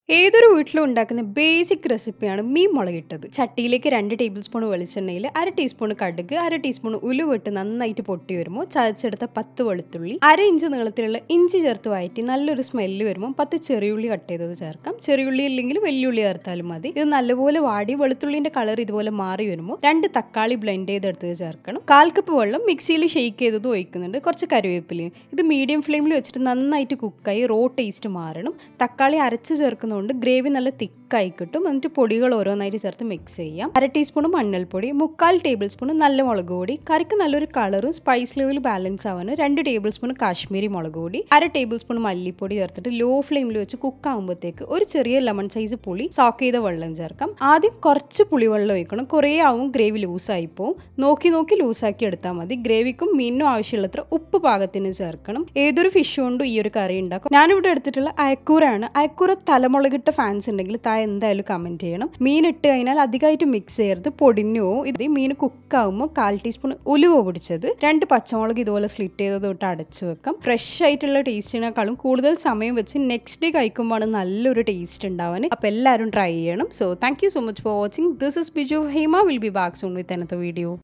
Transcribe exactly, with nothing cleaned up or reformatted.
ഏതൊരു വീട്ടിലും ഉണ്ടാക്കുന്ന ബേസിക് റെസിപ്പിയാണ് മീൻ മുളകിട്ടത്. ചട്ടിയിലേക്ക് രണ്ട് ടേബിൾ സ്പൂൺ വെളിച്ചെണ്ണയിൽ അര ടീസ്പൂൺ കടുക്, അര ടീസ്പൂൺ ഉലുവിട്ട് നന്നായിട്ട് പൊട്ടി വരുമ്പോൾ ചതച്ചെടുത്ത പത്ത് വെളുത്തുള്ളി, അര ഇഞ്ച് നീളത്തിലുള്ള ഇഞ്ചി ചേർത്ത് വഴറ്റി നല്ലൊരു സ്മെല്ല് വരുമ്പോൾ പത്ത് ചെറിയുള്ളി കട്ട് ചെയ്തത് ചേർക്കാം. ചെറിയുള്ളി ഇല്ലെങ്കിൽ വെല്ലുള്ളി ചേർത്താലും മതി. ഇത് നല്ലപോലെ വാടി വെളുത്തുള്ളിന്റെ കളർ ഇതുപോലെ മാറി വരുമ്പോൾ രണ്ട് തക്കാളി ബ്ലെൻഡ് ചെയ്തെടുത്തത് ചേർക്കണം. കാൽ കപ്പ് വെള്ളം മിക്സിയിൽ ഷെയ്ക്ക് ചെയ്തത് ഒഴിക്കുന്നുണ്ട്. കുറച്ച് കറിവേപ്പിലയും. ഇത് മീഡിയം ഫ്ലെയിമിൽ വെച്ചിട്ട് നന്നായിട്ട് കുക്കായി റോ ടേസ്റ്റ് മാറണം. തക്കാളി അരച്ച് ചേർക്കുന്ന കൊണ്ട് ഗ്രേവി നല്ല തിക്കായി കിട്ടും. എന്നിട്ട് പൊടികൾ ഓരോന്നായിട്ട് ചേർത്ത് മിക്സ് ചെയ്യാം. അര ടീസ്പൂൺ മഞ്ഞൾപ്പൊടി, മുക്കാൽ ടേബിൾ സ്പൂൺ നല്ല മുളക് പൊടി, കറിക്ക് നല്ലൊരു കളറും സ്പൈസ് ലെവൽ ബാലൻസ് ആവാൻ രണ്ട് ടേബിൾ സ്പൂൺ കാശ്മീരി മുളക് പൊടി, അര ടേബിൾ സ്പൂൺ മല്ലിപ്പൊടി ചേർത്തിട്ട് ലോ ഫ്ലെയിമിൽ വെച്ച് കുക്ക് ആകുമ്പോഴത്തേക്ക് ഒരു ചെറിയ ലെമൺ സൈസ് പുളി സോക്ക് ചെയ്ത വെള്ളം ചേർക്കാം. ആദ്യം കുറച്ച് പുളിവെള്ളം ഒഴിക്കണം. കുറേ ആവും ഗ്രേവി ലൂസായി പോവും. നോക്കി നോക്കി ലൂസാക്കി എടുത്താൽ മതി. ഗ്രേവിക്കും മീനിനും ആവശ്യമുള്ളത്ര ഉപ്പ് പാകത്തിന് ചേർക്കണം. ഏതൊരു ഫിഷ് കൊണ്ടും ഈ ഒരു കറി ഉണ്ടാക്കും. ഞാനിവിടെ എടുത്തിട്ടുള്ള അയക്കൂറാണ്. അയക്കൂറ തലമുളകിട്ട ഫാൻസ് ഉണ്ടെങ്കിൽ താഴെ എന്തായാലും കമന്റ് ചെയ്യണം. മീൻ ഇട്ട് കഴിഞ്ഞാൽ അധികമായിട്ട് മിക്സ് ചെയ്യരുത്, പൊടിഞ്ഞു പോവും. ഇത് മീൻ കുക്ക് ആകുമ്പോൾ കാൽ ടീസ്പൂൺ ഉലുവ പൊടിച്ചത്, രണ്ട് പച്ചമുളക് ഇതുപോലെ സ്ലിറ്റ് ചെയ്തത് തൊട്ട് അടച്ചു വെക്കാം. ഫ്രഷ് ആയിട്ടുള്ള ടേസ്റ്റിനേക്കാളും കൂടുതൽ സമയം വെച്ച് നെക്സ്റ്റ് ഡേ കഴിക്കുമ്പോൾ നല്ലൊരു ടേസ്റ്റ് ഉണ്ടാവാൻ. അപ്പോൾ എല്ലാവരും ട്രൈ ചെയ്യണം. So thank you so much for watching. This is Biju Hema. Will be back soon with another video.